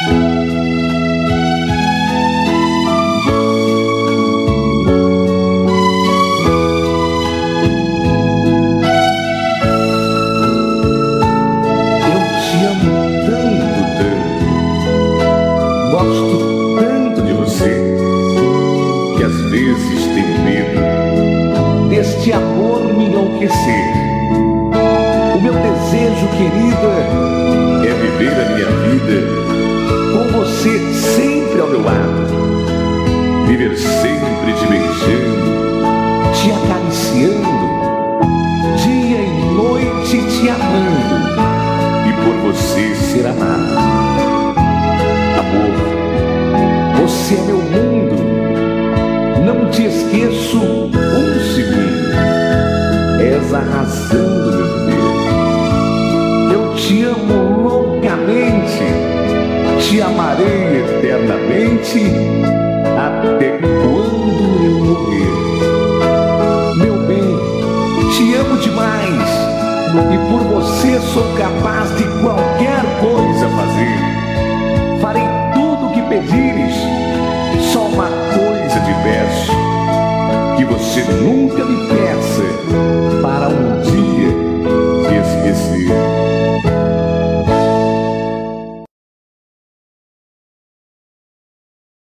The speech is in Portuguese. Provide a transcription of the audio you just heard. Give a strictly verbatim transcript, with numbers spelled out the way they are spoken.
Gosto tanto de você, que às vezes tenho medo deste amor me enlouquecer. O meu desejo, querida, é viver a minha vida com você sempre ao meu lado. Viver sempre te beijando, te acariciando, dia e noite te amando, e por você ser amado. Amor, você é meu mundo, não te esqueço um segundo. És a razão do meu viver. Eu te amo loucamente, te amarei eternamente, até quando eu morrer. Meu bem, te amo demais, e por você sou capaz de qualquer coisa fazer. Farei tudo o que pedires, só uma coisa te peço, que você nunca me peça